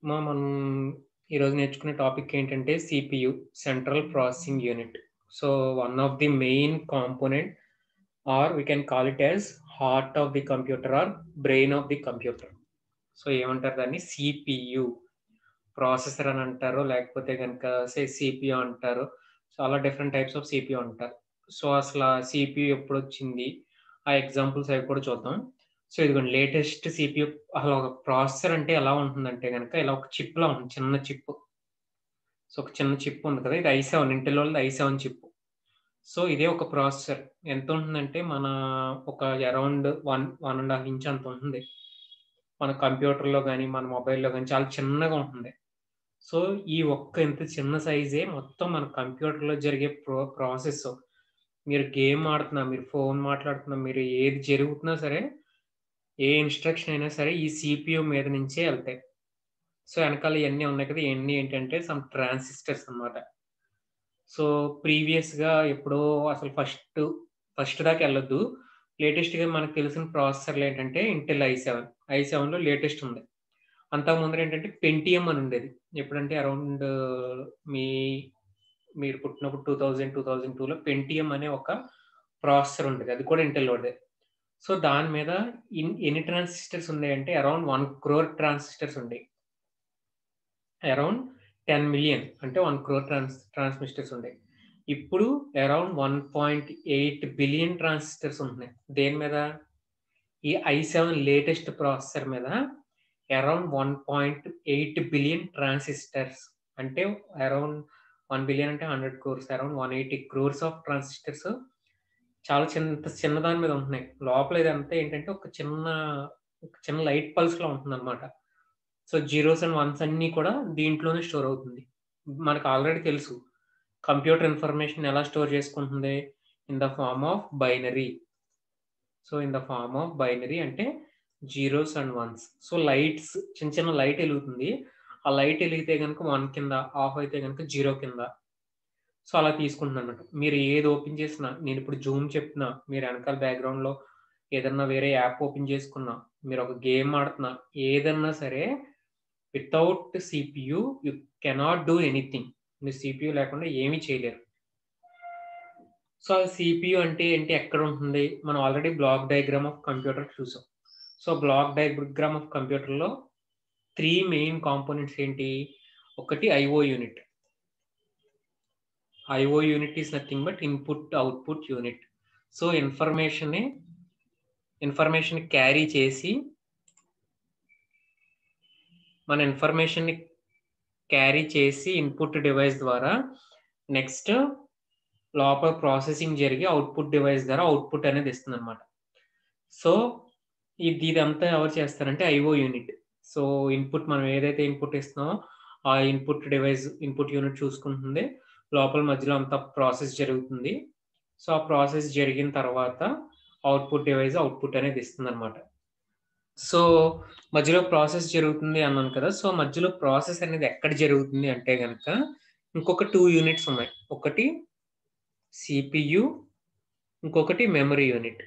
మనం ఈరోజు నేర్చుకునే టాపిక్ ఏంటంటే CPU central processing unit. So, one of the main component or we can call it as heart of the computer or brain of the computer. So, ఏమంటారు దాన్ని CPU processor అని అంటారు. లేకపోతే గనుక సిపియు అంటారు. చాలా డిఫరెంట్ టైప్స్ ఆఫ్ సిపియు అంటారు. So, అసల సిపియు ఎప్పుడొచ్చింది? ఆ ఎగ్జాంపుల్స్ అవి కూడా చూద్దాం. సో, ఇదిగోండి లేటెస్ట్ సిపియు అసలు ఒక ప్రాసెసర్ అంటే ఎలా ఉంటుందంటే గనక ఇలా ఒక చిప్‌లా ఉంటుంది. చిన్న చిప్. సో, ఒక చిన్న చిప్ ఉంది కదా! ఇది i7 ఇంటెల్ వాళ్ళది i7 చిప్. సో, ఇదే ఒక ప్రాసెసర్. ఎంతుంటుందంటే మన ఒక అరౌండ్ 1 ½ ఇంచ్ అంత ఉంటుంది. మన కంప్యూటర్‌లో గాని, మన మొబైల్‌లో గాని చాలా చిన్నగా ఉంటుంది. సో, ఈ ఒక్క ఇంత చిన్న సైజే మొత్తం మన కంప్యూటర్‌లో జరిగే ప్రాసెస్. మీరు గేమ్ ఆడుతున్నా, మీరు ఫోన్ మాట్లాడుతున్నా, మీరు ఏది జరుగుతున్నా సరే, ఏ ఇన్‌స్ట్రక్షన్ అయినా సరే ఈ సిపియు మీద నుంచే ఎళ్తాయి. సో, ఎనకాల ఇయన్నీ ఉన్నాయి కదా! ఇయన్నీ ఏంటంటే సమ్ ట్రాన్సిస్టర్స్ అన్నమాట. సో, ప్రీవియస్‌గా ఎప్పుడో అసలు ఫస్ట్ దాకా ఎళ్ళొద్దు. లేటెస్ట్‌గా మనకు తెలిసిన ప్రాసెసర్‌లేంటంటే ఇంటెల్ ఐ7. ఐ7లో లేటెస్ట్ ఉంది. అంతకు ముందరేంటంటే పెంటియమ్ అని ఉండేది. ఎప్పుడంటే అరౌండ్ మీ మీరు పుట్టినప్పుడు 2000, 2002లో పెంటియమ్ అనే ఒక ప్రాసెసర్ ఉండేది. అది కూడా ఇంటెల్ వాడిదే. సో, దాని మీద ఎన్ని ట్రాన్సిస్టర్స్ ఉన్నాయంటే అరౌండ్ 1,00,00,000 ట్రాన్సిస్టర్స్ ఉండేయి. అరౌండ్ 10,000,000 అంటే 1,00,00,000 ట్రాన్సిస్టర్స్ ఉండేయి. ఇప్పుడు అరౌండ్ 1.8 బిలియన్ ట్రాన్సిస్టర్స్ ఉంటున్నాయి. దేని మీద? ఈ ఐ7 లేటెస్ట్ ప్రాసెసర్ మీద అరౌండ్ 1.8 బిలియన్ ట్రాన్సిస్టర్స్ అంటే అరౌండ్ 1 బిలియన్ అంటే 100 crores around 180 crores of transistors చాలా చిన్న దాని మీద ఉంటున్నాయి. లోపల ఇదంతా ఏంటంటే ఒక చిన్న లైట్ పల్స్‌లా ఉంటుందన్నమాట. సో, జీరోస్ అండ్ వన్స్ అన్నీ కూడా దీంట్లోనే స్టోర్ అవుతుంది. మనకు ఆల్రెడీ తెలుసు. కంప్యూటర్ ఇన్ఫర్మేషన్ ఎలా స్టోర్ చేసుకుంటుంది? In the form of binary. So, in the form of binary అంటే జీరోస్ అండ్ వన్స్. సో, చిన్న లైట్ ఎలుగుతుంది. ఆ లైట్ ఎలిగితే గనుక 1 కింద, ఆఫ్ అయితే గనుక 0 కింద. సో, అలా తీసుకుంటుందన్నమాట. మీరు ఏది ఓపెన్ చేసినా, నేనిప్పుడు జూమ్ చెప్తున్నా, మీరు ఎనకాల బ్యాక్‌గ్రౌండ్‌లో ఏదన్నా వేరే యాప్ ఓపెన్ చేసుకున్నా, మీరొక గేమ్ ఆడుతున్నా, ఏదన్నా సరే without CPU you cannot do anything. మీరు సిపియు లేకుండా ఏమీ చేయలేరు. సో, ఆ సిపియు అంటే ఏంటి? ఎక్కడుంటుంది? మనం already block diagram of computer చూసాం. సో, బ్లాక్ డయాగ్రామ్ ఆఫ్ కంప్యూటర్‌లో 3 మెయిన్ కాంపోనెంట్స్ ఏంటి? ఒకటి IO unit. IO unit is nothing but input, output unit. So, information carry చేసి మన ఇన్ఫర్మేషన్‌ని క్యారీ చేసి ఇన్‌పుట్ డివైస్ ద్వారా నెక్స్ట్ లోపల ప్రాసెసింగ్ జరిగి అవుట్‌పుట్ డివైస్ ద్వారా అవుట్‌పుట్ అనేది ఇస్తుందన్నమాట. సో, ఇదంతా ఎవరు చేస్తారంటే ఐఓ యూనిట్. సో, మనం ఏదైతే ఇన్‌పుట్ ఇస్తున్నామో, ఆ ఇన్‌పుట్ యూనిట్ చూసుకుంటుంది. లోపల మధ్యలో అంతా ప్రాసెస్ జరుగుతుంది. సో, ఆ ప్రాసెస్ జరిగిన తర్వాత అవుట్‌పుట్ డివైస్ అవుట్‌పుట్ అనేది ఇస్తుందన్నమాట. సో, మధ్యలో ప్రాసెస్ జరుగుతుంది అన్నాను కదా! సో, మధ్యలో ప్రాసెస్ అనేది ఎక్కడ జరుగుతుంది అంటే గనక, ఇంకొక 2 యూనిట్స్ ఉన్నాయి. ఒకటి సిపియు, ఇంకొకటి memory unit.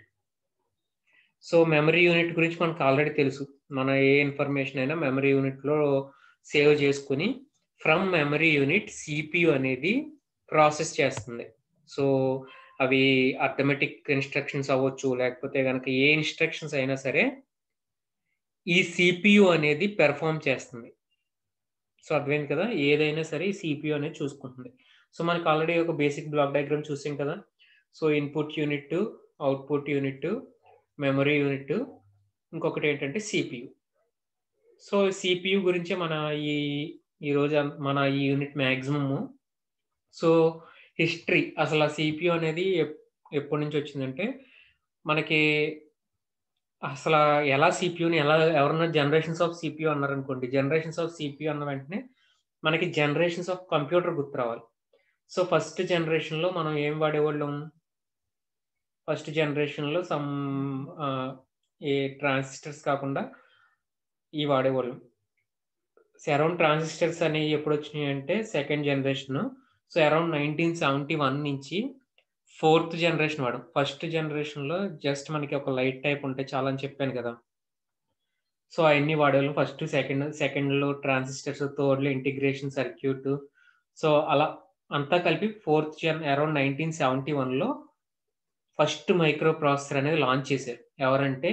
So, memory unit గురించి మనకు ఆల్రెడీ తెలుసు. మన ఏ ఇన్ఫర్మేషన్ అయినా మెమరీ యూనిట్‌లో సేవ్ చేసుకొని, ఫ్రమ్ మెమరీ యూనిట్ సిపియు అనేది ప్రాసెస్ చేస్తుంది. సో, అవి అర్థమెటిక్ ఇన్‌స్ట్రక్షన్స్ అవ్వచ్చు, లేకపోతే గనక ఏ ఇన్‌స్ట్రక్షన్స్ అయినా సరే, ఈ సిపియు అనేది పెర్ఫార్మ్ చేస్తుంది. సో, అర్థమైంది కదా! ఏదైనా సరే ఈ సిపియు అనేది చూసుకుంటుంది. సో, మనకు ఆల్రెడీ ఒక బేసిక్ బ్లాక్ డయాగ్రామ్ చూసాం కదా! So, input unit, output unit, memory unit, ఇంకొకటేంటంటే సిపియు. సో, సిపియు గురించే ఈ ఈరోజు మన ఈ యూనిట్ మాక్సిమము. సో, హిస్టరీ అసల సిపియు అనేది ఎప్పటినుంచొచ్చిందంటే, మనకి అసలా ఎవరన్నా జనరేషన్స్ ఆఫ్ సిపియు అన్నారనుకోండి. జనరేషన్స్ ఆఫ్ సిపియు అన్న వెంటనే మనకి జనరేషన్స్ ఆఫ్ కంప్యూటర్ గుర్తు రావాలి. సో, ఫస్ట్ జనరేషన్‌లో మనం ఏం వాడేవాళ్ళం? ఫస్ట్ జనరేషన్‌లో ఆహ్, ఈ ట్రాన్సిస్టర్స్ కాకుండా ఇయి వాడేవాళ్ళం. అరౌండ్ ట్రాన్సిస్టర్స్ అనేయి ఎప్పుడొచ్చినాయంటే సెకండ్ జనరేషను. సో, అరౌండ్ 1971 నుంచి ఫోర్త్ జనరేషన్ వాడాం. ఫస్ట్ జనరేషన్‌లో జస్ట్ మనకి ఒక లైట్ టైప్ ఉంటే చాలని చెప్పాను కదా! సో అవన్నీ వాడేవాళ్ళం. ఫస్ట్, సెకండ్‌లో ట్రాన్సిస్టర్స్, థర్డ్‌లో ఇంటిగ్రేషన్ సర్క్యూట్. సో అలా అంతా కలిపి ఫోర్త్ జన్ అరౌండ్ 1971లో ఫస్ట్ మైక్రో ప్రాసెసర్ అనేది లాంచ్ చేశారు. ఎవరంటే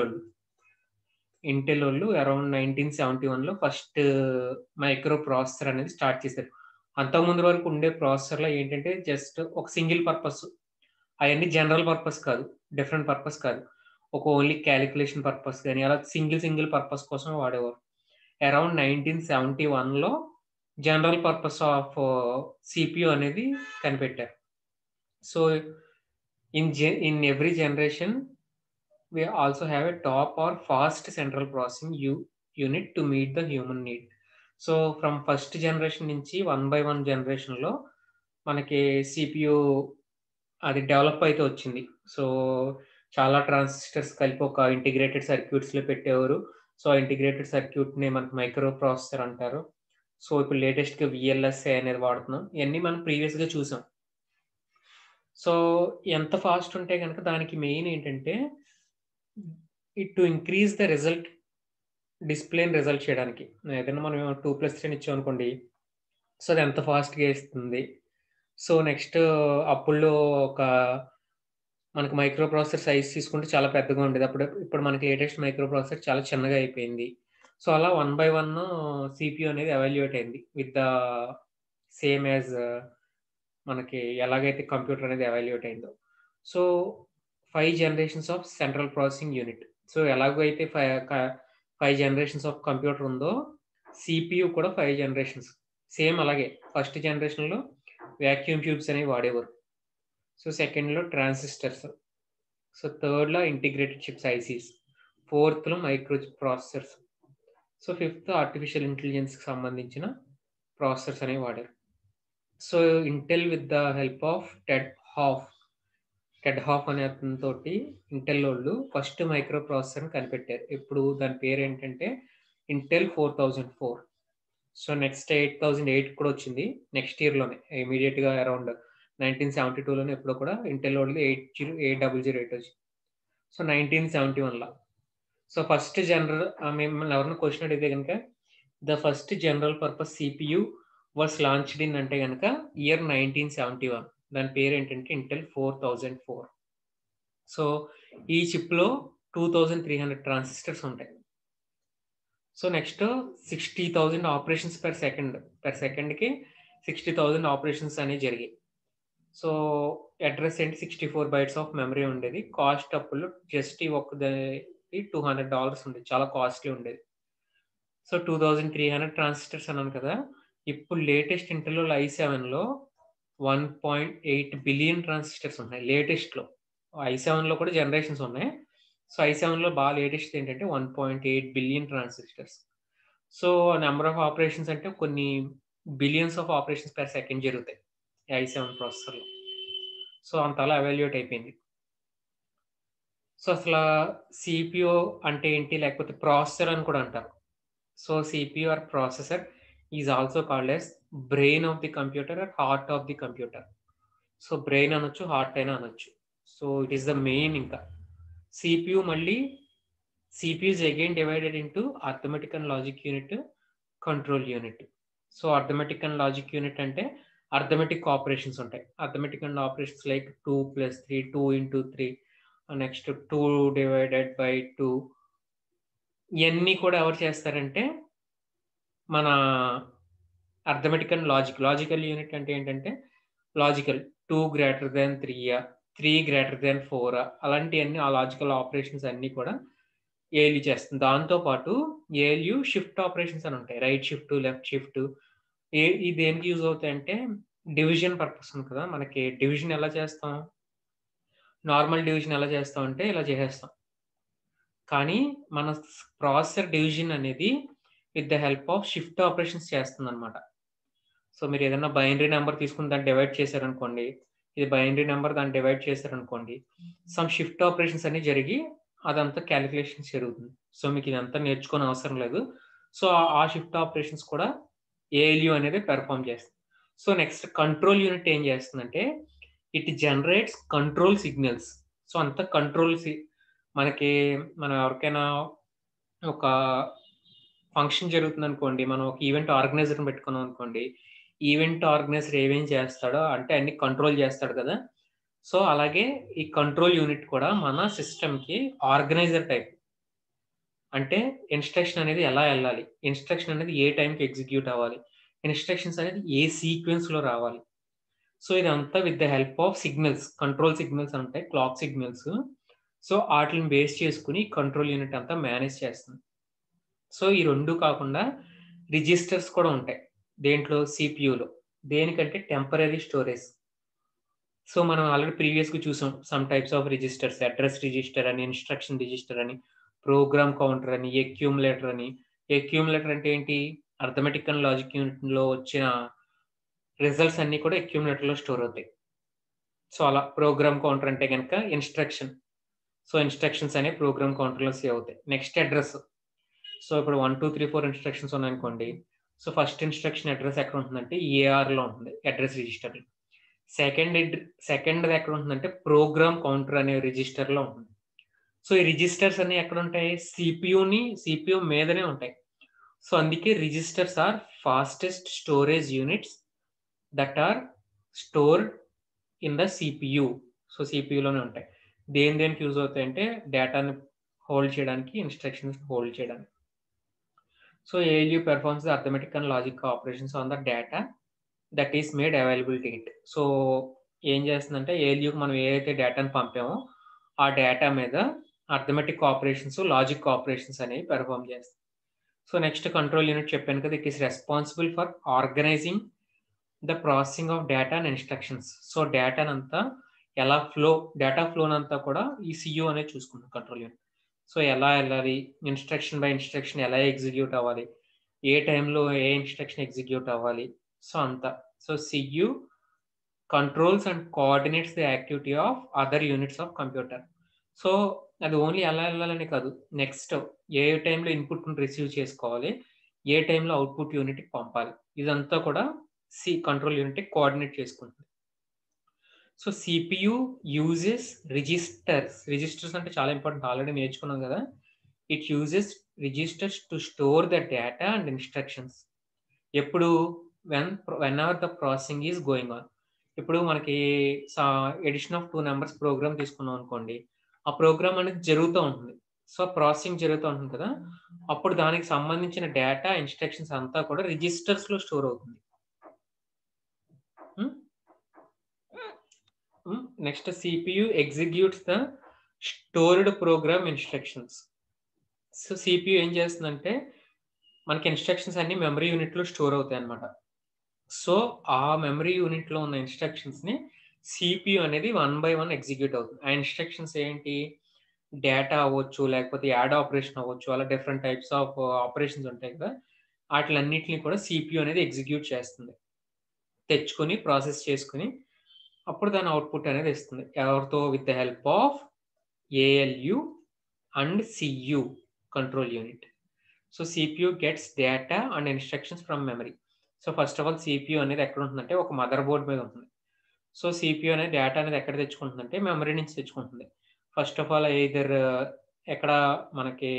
ఇంటెల్ వాళ్ళు అరౌండ్ 1971లో ఫస్ట్ మైక్రో ప్రాసెసర్ అనేది స్టార్ట్ చేశారు. అంతకుముందు వరకు ఉండే ప్రాసెసర్‌లో ఏంటంటే జస్ట్ ఒక సింగిల్ పర్పస్. అయన్నీ జనరల్ పర్పస్ కాదు. డిఫరెంట్ పర్పస్ కాదు. ఒక ఓన్లీ కాలిక్యులేషన్ పర్పస్ గాని అలా సింగిల్ పర్పస్ కోసం వాడేవారు. అరౌండ్ 1971లో జనరల్ పర్పస్ ఆఫ్ సీపీయూ అనేది కనిపెట్టారు. So in every generation we also have a top or fast central processing unit to meet the human need. So from first generation నుంచి 1 by 1 జనరేషన్‌లో మనకి CPU అది develop అయితే వచ్చింది. So చాలా transistors కలిపి ఒక ఇంటిగ్రేటెడ్ సర్క్యూట్స్‌లో పెట్టేవారు. సో ఆ ఇంటిగ్రేటెడ్ సర్క్యూట్‌ని మనకి మైక్రో ప్రాసెసర్ అంటారు. సో ఇప్పుడు లేటెస్ట్‌గా వీఎల్ఎస్ఐ అనేది వాడుతున్నాం. ఇయన్నీ మనం ప్రీవియస్‌గా చూసాం. సో ఎంత ఫాస్ట్ ఉంటే గనక దానికి మెయిన్ ఏంటంటే టు ఇంక్రీజ్ ద రిజల్ట్, డిస్‌ప్లేని రిజల్ట్ చేయడానికి. ఏదైనా మనం 2+3 ఇచ్చామనుకోండి. సో అది ఎంత ఫాస్ట్‌గా ఇస్తుంది. సో నెక్స్ట్ అప్పుల్లో ఒక మనకి మైక్రో ప్రాసెసర్ సైజ్ తీసుకుంటే చాలా పెద్దగా ఉండేది. ఇప్పుడు మనకి లేటెస్ట్ మైక్రో ప్రాసెసర్ చాలా చిన్నగా అయిపోయింది. సో అలా 1 బై 1 సీపీయూ అనేది ఎవాల్యుయేట్ అయింది. విత్ ద సేమ్ యాజ్ మనకి ఎలాగైతే కంప్యూటర్ అనేది ఎవాల్యుయేట్ అయిందో. So 5 generations of central processing unit. So ఎలాగో అయితే 5 జనరేషన్స్ ఆఫ్ కంప్యూటర్ ఉందో, సీపీయూ కూడా 5 జనరేషన్స్. సేమ్ అలాగే ఫస్ట్ జనరేషన్‌లో వాక్యూమ్ ట్యూబ్స్ అనేవి వాడేవారు. సో సెకండ్‌లో ట్రాన్సిస్టర్స్. సో థర్డ్‌లో ఇంటిగ్రేటెడ్ చిప్స్ ఐసీస్. ఫోర్త్‌లో microprocessor. So fifth artificial ఇంటెలిజెన్స్‌కి సంబంధించిన ప్రాసెసర్స్ అనేవి వాడారు. So Intel with the help of Ted Hoff అనే అతనితోటి ఇంటెల్ వాళ్ళు ఫస్ట్ మైక్రో ప్రాసెసర్‌ని కనిపెట్టారు. ఇప్పుడు దాని పేరేంటంటే ఇంటెల్ 4004. సో నెక్స్ట్ 8008 కూడా వచ్చింది. నెక్స్ట్ ఇయర్‌లోనే ఇమ్మీడియేట్‌గా అరౌండ్ 1972లోనే ఎప్పుడో కూడా ఇంటెల్ వాళ్ళది 8008 వచ్చింది. సో 1971ల. సో ఫస్ట్ మిమ్మల్ని ఎవరైనా క్వెషన్ అడిగితే గనుక the first general purpose CPU was launched in అంటే గనక ఇయర్ 1971. దాని పేరేంటంటే ఇంటెల్ 4004. సో ఈ చిప్‌లో 2300 ట్రాన్సిస్టర్స్ ఉంటాయి. సో నెక్స్ట్ 60,000 ఆపరేషన్స్ పర్ సెకండ్‌కి 60,000 ఆపరేషన్స్ అనేవి జరిగాయి. సో అడ్రెస్ ఏంటి 64 బైట్స్ ఆఫ్ మెమరీ ఉండేది. కాస్ట్ అప్పుడు జస్ట్ ఈ ఒక్కదానికి $200 ఉండేది. చాలా కాస్ట్‌లీ ఉండేది. సో 2300 ట్రాన్సిస్టర్స్ అన్నాను కదా! ఇప్పుడు లేటెస్ట్ ఇంటెల్ i7లో 1.8 బిలియన్ ట్రాన్సిస్టర్స్ ఉన్నాయి లేటెస్ట్‌లో. i7లో కూడా జనరేషన్స్ ఉన్నాయి. సో i7లో బాగా లేటెస్ట్ ఏంటంటే 1.8 billion transistors. So number of operations అంటే కొన్ని billions of operations per second జరుగుతాయి i7 ప్రాసెసర్‌లో. సో అంతలా ఎవాల్యుయేట్ అయిపోయింది. సో అసలా సీపీయూ అంటే ఏంటి? లేకపోతే ప్రాసెసర్ అని కూడా అంటారు. So CPU or processor is also called as brain of the computer or heart of the computer. So brain అనొచ్చు, హార్ట్ అయినా అనొచ్చు. So it is the main ఇంకా. సీపీయూ మళ్ళీ CPU is again divided into arithmetic and logic unit, control unit. So arithmetic and logic unit అంటే arithmetic operations ఉంటాయి. Arithmetic and operations like 2 plus 3, 2 into 3, next 2 divided by 2. ఇవన్నీ కూడా ఎవరు చేస్తారంటే మన arithmetic and logical unit అంటే ఏంటంటే logical 2 greater than 3, 3 greater than 4 అలాంటివన్నీ ఆ లాజికల్ ఆపరేషన్స్ అన్నీ కూడా ఏఎల్యూ చేస్తుంది. దాంతో పాటు ఏఎల్యూ షిఫ్ట్ ఆపరేషన్స్ అని ఉంటాయి. Right shift, left shift. ఇది దేనికి యూజ్ అవుతాయంటే డివిజన్ పర్పస్ ఉంది కదా! మనకి డివిజన్ ఎలా చేస్తాం? నార్మల్ డివిజన్ ఎలా చేస్తాం అంటే ఇలా చేసేస్తాం. కానీ మన ప్రాసెసర్ డివిజన్ అనేది with the help of shift operations చేస్తుందన్నమాట. సో మీరు ఏదైనా బైనరీ నంబర్ తీసుకొని దాన్ని డివైడ్ చేశారనుకోండి. ఇది బైనరీ నంబర్ దాన్ని డివైడ్ చేశారనుకోండి. సమ్ షిఫ్ట్ ఆపరేషన్స్ అన్నీ జరిగి అదంతా కాలిక్యులేషన్స్ జరుగుతుంది. సో మీకు ఇదంతా నేర్చుకోని అవసరం లేదు. సో ఆ షిఫ్ట్ ఆపరేషన్స్ కూడా ఏఎల్యూ అనేది పెర్ఫార్మ్ చేస్తుంది. సో నెక్స్ట్ కంట్రోల్ యూనిట్ ఏం చేస్తుందంటే it generates control signals. So అంతా కంట్రోల్ మనం ఎవరికైనా ఒక ఫంక్షన్ జరుగుతుంది అనుకోండి, మనం ఒక ఈవెంట్ ఆర్గనైజర్ని పెట్టుకున్నాం అనుకోండి, ఈవెంట్ ఆర్గనైజర్ ఏమేం చేస్తాడో అంటే అన్ని కంట్రోల్ చేస్తాడు కదా. సో అలాగే ఈ కంట్రోల్ యూనిట్ కూడా మన సిస్టమ్కి ఆర్గనైజర్ టైప్. అంటే ఇన్స్ట్రక్షన్ అనేది ఎలా వెళ్ళాలి, ఇన్స్ట్రక్షన్ అనేది ఏ టైంకి ఎగ్జిక్యూట్ అవ్వాలి, ఇన్స్ట్రక్షన్స్ అనేది ఏ సీక్వెన్స్లో రావాలి. సో ఇదంతా with the help of signals, control signals ఉంటాయి, క్లాక్ సిగ్నల్స్. సో వాటిని బేస్ చేసుకుని కంట్రోల్ యూనిట్ అంతా మేనేజ్ చేస్తుంది. సో ఈ రెండు కాకుండా రిజిస్టర్స్ కూడా ఉంటాయి దేంట్లో, సిపియూలో. దేనికంటే టెంపరరీ స్టోరేజ్. సో మనం ఆల్రెడీ ప్రీవియస్గా చూసాం some types of registers, address register అని, ఇన్స్ట్రక్షన్ రిజిస్టర్ అని, ప్రోగ్రామ్ కౌంటర్ అని, ఎక్యూములేటర్ అని. ఎక్యూములేటర్ అంటే ఏంటి, అర్థమెటిక్ అండ్ లాజిక్ యూనిట్లో వచ్చిన రిజల్ట్స్ అన్ని కూడా ఎక్యూములేటర్లో స్టోర్ అవుతాయి. సో అలా ప్రోగ్రామ్ కౌంటర్ అంటే కనుక ఇన్స్ట్రక్షన్. సో ఇన్స్ట్రక్షన్స్ అనేవి ప్రోగ్రామ్ కౌంటర్లో సేవ్ అవుతాయి. Next address. సో ఇప్పుడు 1 2 3 4 ఇన్స్ట్రక్షన్స్ ఉన్నాయనుకోండి. సో ఫస్ట్ ఇన్స్ట్రక్షన్ అడ్రస్ ఎక్కడ ఉంటుందంటే ఏఆర్లో ఉంటుంది, అడ్రస్ రిజిస్టర్లో. సెకండ్ ఎక్కడ ఉంటుందంటే ప్రోగ్రామ్ కౌంటర్ అనే రిజిస్టర్లో ఉంటుంది. సో ఈ రిజిస్టర్స్ అన్ని ఎక్కడ ఉంటాయి, సిపియు మీదనే ఉంటాయి. సో అందుకే registers are fastest storage units that are stored in the CPU. So సిపియులోనే ఉంటాయి. దేనికి యూజ్ అవుతాయి అంటే డేటాని హోల్డ్ చేయడానికి, ఇన్స్ట్రక్షన్స్ హోల్డ్ చేయడానికి. So ALU performs the arithmetic and logic operations on the data that is made available to it. So ఏం చేస్తుందంటే ALUకి మనం ఏదైతే డేటాను పంపామో ఆ డేటా మీద అర్థమెటిక్ ఆపరేషన్స్, లాజిక్ ఆపరేషన్స్ అనేవి పెర్ఫామ్ చేస్తుంది. సో నెక్స్ట్ కంట్రోల్ యూనిట్ చెప్పాను కదా, it is responsible for organizing the processing of data and instructions. So డేటానంతా ఎలా డేటా ఫ్లోనంతా కూడా ఈ సియు అనేది చూసుకుంటుంది, కంట్రోల్ యూనిట్. సో ఎలా వెళ్ళాలి, ఇన్స్ట్రక్షన్ బై ఇన్స్ట్రక్షన్ ఎలా ఎగ్జిక్యూట్ అవ్వాలి, ఏ టైంలో ఏ ఇన్స్ట్రక్షన్ ఎగ్జిక్యూట్ అవ్వాలి, సో అంతా. So CU controls and coordinates the activity of other units of computer. So అది ఓన్లీ ఎలా వెళ్ళాలని కాదు, నెక్స్ట్ ఏ టైంలో ఇన్పుట్ రిసీవ్ చేసుకోవాలి, ఏ టైంలో అవుట్పుట్ యూనిట్కి పంపాలి, ఇదంతా కూడా కంట్రోల్ యూనిట్ కోఆర్డినేట్ చేసుకుంటుంది. సో సిపియు యూజెస్ రిజిస్టర్స్ అంటే చాలా ఇంపార్టెంట్, ఆల్రెడీ నేర్చుకున్నాం కదా. It uses registers to store the data and instructions. ఎప్పుడు, whenever the processing is going on. ఇప్పుడు మనకి ఎడిషన్ ఆఫ్ 2 నెంబర్స్ ప్రోగ్రామ్ తీసుకున్నాం అనుకోండి, ఆ ప్రోగ్రామ్ అనేది జరుగుతూ ఉంటుంది. సో ప్రాసెసింగ్ జరుగుతూ ఉంటుంది కదా, అప్పుడు దానికి సంబంధించిన డేటా, ఇన్స్ట్రక్షన్స్ అంతా కూడా రిజిస్టర్స్లో స్టోర్ అవుతుంది. Next CPU executes the stored program instructions. So CPU ఏం చేస్తుందంటే మనకి ఇన్స్ట్రక్షన్స్ అన్ని మెమరీ యూనిట్లో స్టోర్ అవుతాయి అన్నమాట. సో ఆ మెమరీ యూనిట్లో ఉన్న ఇన్స్ట్రక్షన్స్ని సిపియు అనేది 1 by 1 ఎగ్జిక్యూట్ అవుతుంది. ఆ ఇన్స్ట్రక్షన్స్ ఏంటి, డేటా అవ్వచ్చు, లేకపోతే యాడ్ ఆపరేషన్ అవ్వచ్చు, అలా డిఫరెంట్ టైప్స్ ఆఫ్ ఆపరేషన్స్ ఉంటాయి కదా, వాటిలన్నిటిని కూడా సిపియు అనేది ఎగ్జిక్యూట్ చేస్తుంది, తెచ్చుకొని ప్రాసెస్ చేసుకుని అప్పుడు దాని అవుట్పుట్ అనేది ఇస్తుంది. ఎవరితో, with the help of ALU and CU control unit. So CPU gets data and instructions from memory. So first of all CPU అనేది ఎక్కడ ఉంటుందంటే ఒక మదర్ బోర్డ్ మీద ఉంటుంది. సో CPU అనేది డేటా అనేది ఎక్కడ తెచ్చుకుంటుందంటే మెమరీ నుంచి తెచ్చుకుంటుంది. ఫస్ట్ ఆఫ్ ఆల్ either ఎక్కడ మనకి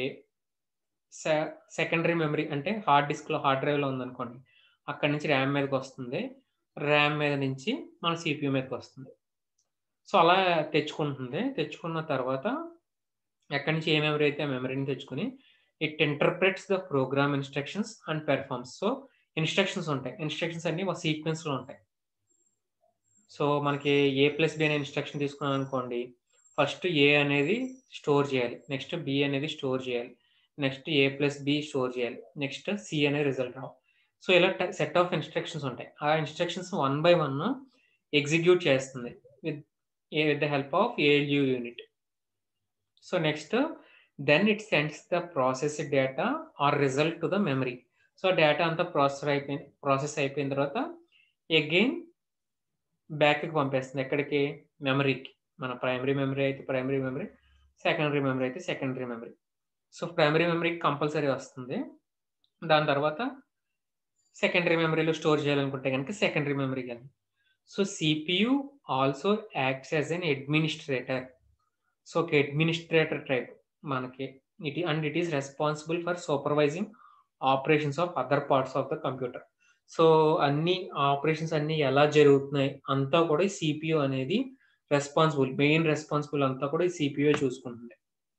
సెకండరీ మెమరీ అంటే హార్డ్ డిస్క్లో, హార్డ్ డ్రైవ్లో ఉందనుకోండి, అక్కడి నుంచి ర్యామ్ మీదకి వస్తుంది, ర్యామ్ మీద నుంచి మన CPU మీదకి వస్తుంది. సో అలా తెచ్చుకుంటుంది. తెచ్చుకున్న తర్వాత ఎక్కడి నుంచి ఏ మెమరీ అయితే ఆ మెమరీని తెచ్చుకుని it interprets the program instructions and performs. So instructions ఉంటాయి, ఇన్స్ట్రక్షన్స్ అన్ని ఒక సీక్వెన్స్లో ఉంటాయి. సో మనకి A+B అనే ఇన్స్ట్రక్షన్ తీసుకున్నాం అనుకోండి, ఫస్ట్ A అనేది స్టోర్ చేయాలి, నెక్స్ట్ B అనేది స్టోర్ చేయాలి, నెక్స్ట్ A+B స్టోర్ చేయాలి, నెక్స్ట్ C అనే రిజల్ట్ రావాలి. సో ఇలా సెట్ ఆఫ్ ఇన్స్ట్రక్షన్స్ ఉంటాయి. ఆ ఇన్స్ట్రక్షన్స్ 1 by 1 ఎగ్జిక్యూట్ చేస్తుంది with the help of ALU unit. So next then it sends the processed data or result to the memory. So data అంతా process అయిపోయిన తర్వాత again బ్యాక్కి పంపేస్తుంది, ఎక్కడికి, మెమరీకి. మన ప్రైమరీ మెమరీ అయితే ప్రైమరీ మెమరీ, సెకండరీ మెమరీ అయితే సెకండరీ మెమరీ. సో ప్రైమరీ మెమరీకి కంపల్సరీ వస్తుంది. దాని తర్వాత సెకండరీ మెమరీలో స్టోర్ చేయాలనుకుంటే కనుక సెకండరీ మెమరీకి వెళ్ళి. So CPU also acts as an administrator. So ఒక అడ్మినిస్ట్రేటర్ టైప్ మనకి it is responsible for supervising operations of other parts of the computer. So అన్ని ఆపరేషన్స్ అన్ని ఎలా జరుగుతున్నాయి అంతా కూడా ఈ సిపియు అనేది మెయిన్ రెస్పాన్సిబుల్ అంతా కూడా ఈ సిపియు చూసుకుంటుంది.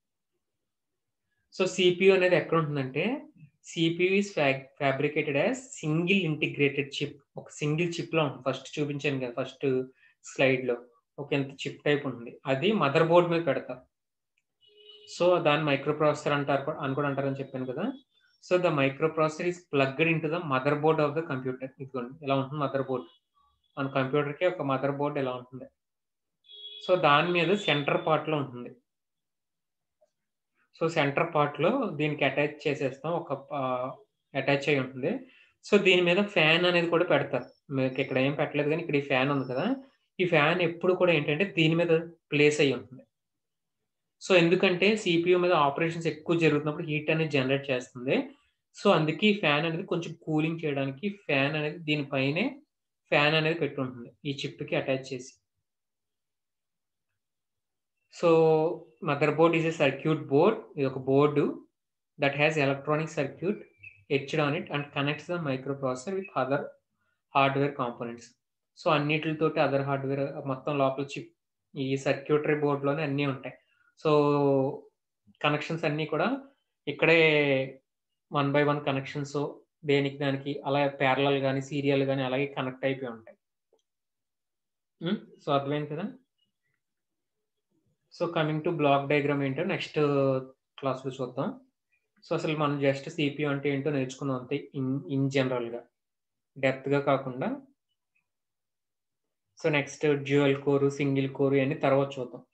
సో సిపియు అనేది ఎక్కడ ఉంటుందంటే CPU is fabricated as single integrated chip. ఒక సింగిల్ చిప్ లో ఉంటుంది. ఫస్ట్ చూపించాను కదా ఫస్ట్ స్లైడ్ లో ఒక ఎంత చిప్ టైప్ ఉంటుంది. అది మదర్ బోర్డ్ మీద పెడతారు. సో దాన్ని మైక్రో ప్రాసెసర్ అంటారు అని కూడా అంటారని చెప్పాను కదా. So the microprocessor is plugged into the motherboard of the computer. ఇదిగోండి ఇలా ఉంటుంది మదర్ బోర్డ్. మన కంప్యూటర్ కి ఒక మదర్ బోర్డ్ ఇలా ఉంటుంది. సో దాని మీద సెంటర్ పార్ట్ లో ఉంటుంది. సో సెంటర్ పార్ట్ లో దీనికి అటాచ్ చేసేస్తాం. అటాచ్ అయి ఉంటుంది. సో దీని మీద ఫ్యాన్ అనేది కూడా పెడతారు. మీకు ఇక్కడ ఏం పెట్టలేదు కానీ ఇక్కడ ఈ ఫ్యాన్ ఉంది కదా. ఈ ఫ్యాన్ ఎప్పుడు కూడా ఏంటంటే దీని మీద ప్లేస్ అయ్యి ఉంటుంది. సో ఎందుకంటే సిపియు మీద ఆపరేషన్స్ ఎక్కువ జరుగుతున్నప్పుడు హీట్ అనేది జనరేట్ చేస్తుంది. సో అందుకే ఈ ఫ్యాన్ అనేది కొంచెం కూలింగ్ చేయడానికి ఫ్యాన్ అనేది దీనిపైనే ఫ్యాన్ అనేది పెట్టి ఉంటుంది ఈ చిప్ కి అటాచ్ చేసి. So motherboard is a circuit board. ఇది ఒక board that has electronic circuit etched on it and connects the microprocessor with other hardware components. So అన్నిటితోటి అదర్ హార్డ్వేర్ మొత్తం లోపల చిప్ ఈ సర్క్యూటరీ బోర్డులోనే అన్నీ ఉంటాయి. సో కనెక్షన్స్ అన్నీ కూడా ఇక్కడే 1 by 1 కనెక్షన్స్ దేనికి దానికి అలా ప్యారలల్ కానీ సీరియల్ కానీ అలాగే కనెక్ట్ అయిపోయి ఉంటాయి. సో అర్థమైంది కదా. So coming to block diagram ఏంటో నెక్స్ట్ క్లాస్లో చూద్దాం. సో అసలు మనం జస్ట్ సిపియు అంటే ఏంటో నేర్చుకున్నాం అంతే ఇన్ జనరల్గా, డెప్త్గా కాకుండా. So next dual core, single core అన్ని తర్వాత చూద్దాం.